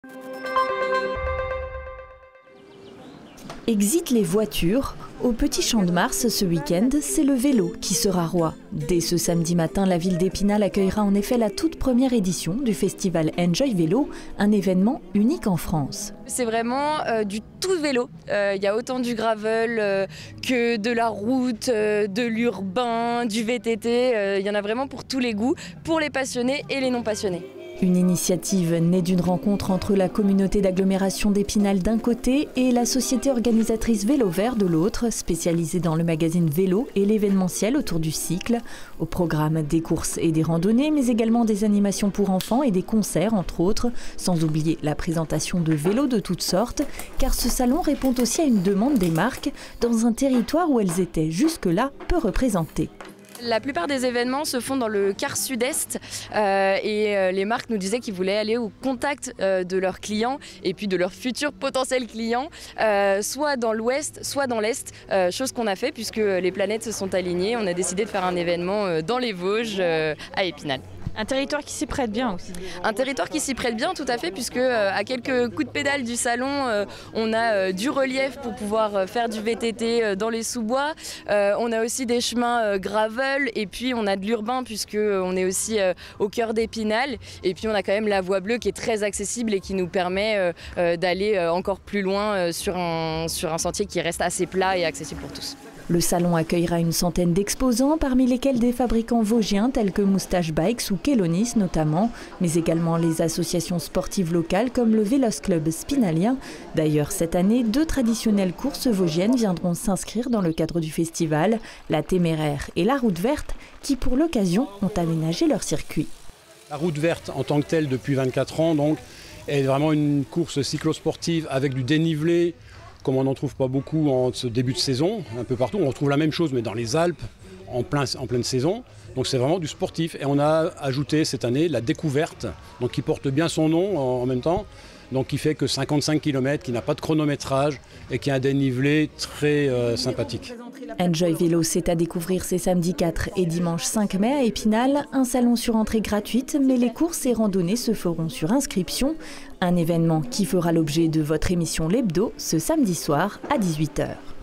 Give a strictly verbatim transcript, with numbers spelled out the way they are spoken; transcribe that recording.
Exit les voitures. Au Petit Champ de Mars, ce week-end, c'est le vélo qui sera roi. Dès ce samedi matin, la ville d'Épinal accueillera en effet la toute première édition du festival Enjoy Vélo, un événement unique en France. C'est vraiment euh, du tout vélo. Il euh, y a autant du gravel euh, que de la route, euh, de l'urbain, du V T T. Il euh, y en a vraiment pour tous les goûts, pour les passionnés et les non passionnés. Une initiative née d'une rencontre entre la communauté d'agglomération d'Épinal d'un côté et la société organisatrice Vélo Vert de l'autre, spécialisée dans le magazine vélo et l'événementiel autour du cycle. Au programme des courses et des randonnées, mais également des animations pour enfants et des concerts entre autres, sans oublier la présentation de vélos de toutes sortes, car ce salon répond aussi à une demande des marques dans un territoire où elles étaient jusque-là peu représentées. La plupart des événements se font dans le quart sud-est euh, et euh, les marques nous disaient qu'ils voulaient aller au contact euh, de leurs clients et puis de leurs futurs potentiels clients, euh, soit dans l'ouest, soit dans l'est, euh, chose qu'on a fait puisque les planètes se sont alignées. On a décidé de faire un événement euh, dans les Vosges, euh, à Épinal. Un territoire qui s'y prête bien aussi. Un territoire qui s'y prête bien, tout à fait, puisque euh, à quelques coups de pédale du salon, euh, on a euh, du relief pour pouvoir euh, faire du V T T euh, dans les sous-bois. Euh, on a aussi des chemins euh, gravel et puis on a de l'urbain puisque euh, on est aussi euh, au cœur d'Épinal. Et puis on a quand même la voie bleue qui est très accessible et qui nous permet euh, euh, d'aller euh, encore plus loin euh, sur, un, sur un sentier qui reste assez plat et accessible pour tous. Le salon accueillera une centaine d'exposants, parmi lesquels des fabricants vosgiens tels que Moustache Bikes ou Kélonis notamment, mais également les associations sportives locales comme le Vélos Club Spinalien. D'ailleurs, cette année, deux traditionnelles courses vosgiennes viendront s'inscrire dans le cadre du festival, la Téméraire et la Route Verte, qui pour l'occasion ont aménagé leur circuit. La Route Verte en tant que telle depuis vingt-quatre ans donc, est vraiment une course cyclosportive avec du dénivelé, comme on n'en trouve pas beaucoup en ce début de saison, un peu partout. On retrouve la même chose mais dans les Alpes, en, plein, en pleine saison. Donc c'est vraiment du sportif. Et on a ajouté cette année la découverte, donc qui porte bien son nom en, en même temps, donc qui fait que cinquante-cinq kilomètres, qui n'a pas de chronométrage et qui a un dénivelé très euh, sympathique. Enjoy Vélo, c'est à découvrir ces samedi quatre et dimanche cinq mai à Épinal. Un salon sur entrée gratuite, mais les courses et randonnées se feront sur inscription. Un événement qui fera l'objet de votre émission L'Hebdo ce samedi soir à dix-huit heures.